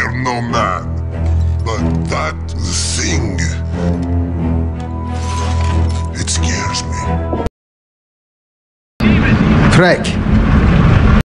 fear no man, but that thing, it scares me. Freck.